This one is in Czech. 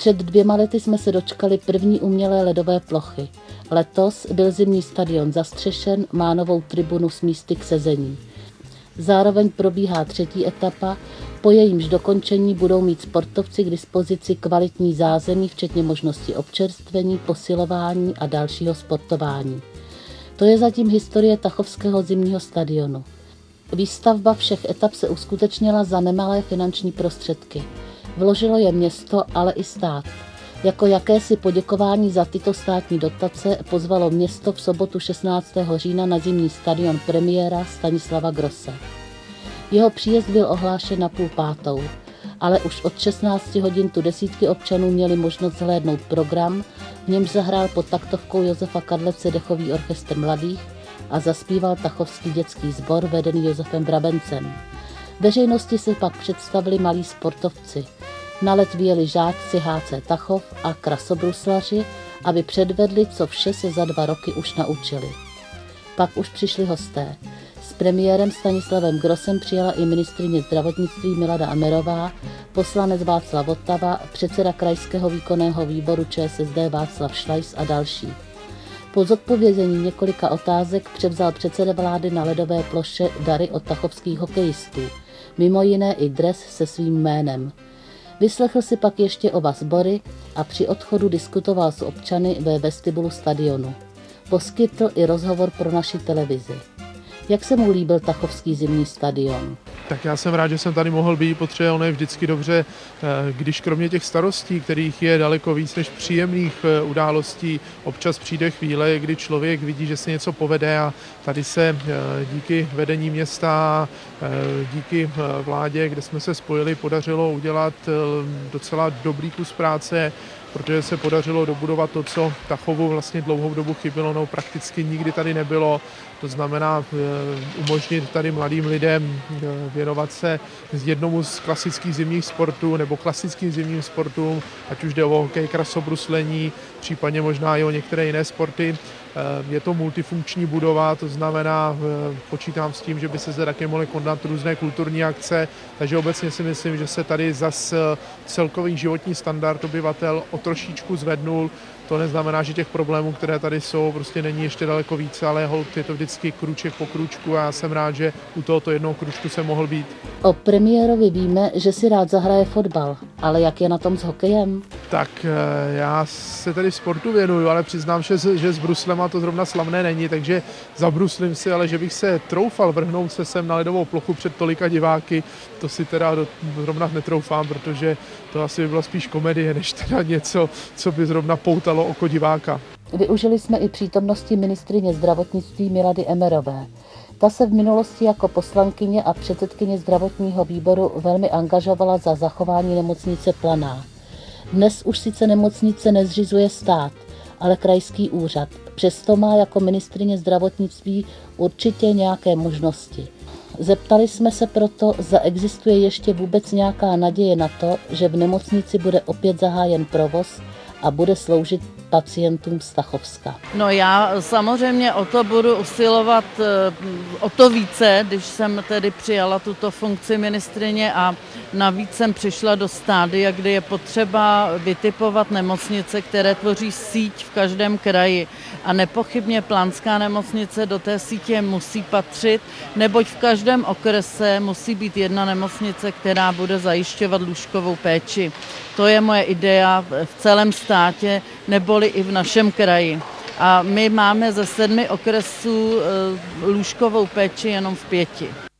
Před 2 lety jsme se dočkali první umělé ledové plochy. Letos byl zimní stadion zastřešen, má novou tribunu s místy k sezení. Zároveň probíhá 3. etapa, po jejímž dokončení budou mít sportovci k dispozici kvalitní zázemí, včetně možnosti občerstvení, posilování a dalšího sportování. To je zatím historie tachovského zimního stadionu. Výstavba všech etap se uskutečnila za nemalé finanční prostředky. Vložilo je město, ale i stát. Jako jakési poděkování za tyto státní dotace pozvalo město v sobotu 16. října na zimní stadion premiéra Stanislava Grosse. Jeho příjezd byl ohlášen na 4:30, ale už od 16 hodin tu desítky občanů měli možnost zhlédnout program, v němž zahrál pod taktovkou Josefa Kadlece dechový orchestr mladých a zaspíval tachovský dětský sbor vedený Josefem Brabencem. Veřejnosti se pak představili malí sportovci. Na let vyjeli žáci HC Tachov a krasobruslaři, aby předvedli, co vše se za 2 roky už naučili. Pak už přišli hosté. S premiérem Stanislavem Grossem přijela i ministryně zdravotnictví Milada Emmerová, poslanec Václav Votava, předseda krajského výkonného výboru ČSSD Václav Šlajs a další. Po zodpovězení několika otázek převzal předseda vlády na ledové ploše dary od tachovských hokejistů, mimo jiné i dres se svým jménem. Vyslechl si pak ještě oba sbory a při odchodu diskutoval s občany ve vestibulu stadionu. Poskytl i rozhovor pro naši televizi. Jak se mu líbil tachovský zimní stadion? Tak já jsem rád, že jsem tady mohl být, protože ono je vždycky dobře, když kromě těch starostí, kterých je daleko víc než příjemných událostí, občas přijde chvíle, kdy člověk vidí, že se něco povede a tady se díky vedení města, díky vládě, kde jsme se spojili, podařilo udělat docela dobrý kus práce, protože se podařilo dobudovat to, co Tachovu vlastně dlouhou dobu chybělo, no prakticky nikdy tady nebylo. To znamená umožnit tady mladým lidem věnovat se jednomu z klasických zimních sportů nebo klasickým zimním sportům, ať už jde o hokej, krasobruslení, případně možná i o některé jiné sporty. Je to multifunkční budova, to znamená, počítám s tím, že by se zde také mohly konat různé kulturní akce, takže obecně si myslím, že se tady zas celkový životní standard obyvatel o trošičku zvednul. To neznamená, že těch problémů, které tady jsou, prostě není ještě daleko více, ale holt je to vždycky krůček po krůčku a já jsem rád, že u tohoto jednoho krůčku jsem mohl být. O premiérovi víme, že si rád zahraje fotbal, ale jak je na tom s hokejem? Tak já se tady sportu věnuju, ale přiznám, že s bruslema to zrovna slavné není, takže zabruslím si, ale že bych se troufal vrhnout se sem na ledovou plochu před tolika diváky, to si teda zrovna netroufám, protože to asi by byla spíš komedie, než teda něco, co by zrovna poutalo oko diváka. Využili jsme i přítomnosti ministryně zdravotnictví Milady Emmerové. Ta se v minulosti jako poslankyně a předsedkyně zdravotního výboru velmi angažovala za zachování nemocnice Planá. Dnes už sice nemocnice nezřizuje stát, ale krajský úřad. Přesto má jako ministryně zdravotnictví určitě nějaké možnosti. Zeptali jsme se proto, zda existuje ještě vůbec nějaká naděje na to, že v nemocnici bude opět zahájen provoz a bude sloužit pacientům z Tachovska. No já samozřejmě o to budu usilovat o to více, když jsem tedy přijala tuto funkci ministryně a navíc jsem přišla do stádia, kdy je potřeba vytipovat nemocnice, které tvoří síť v každém kraji. A nepochybně Planská nemocnice do té sítě musí patřit, neboť v každém okrese musí být jedna nemocnice, která bude zajišťovat lůžkovou péči. To je moje idea v celém státě, neboli i v našem kraji. A my máme ze 7 okresů lůžkovou péči jenom v 5.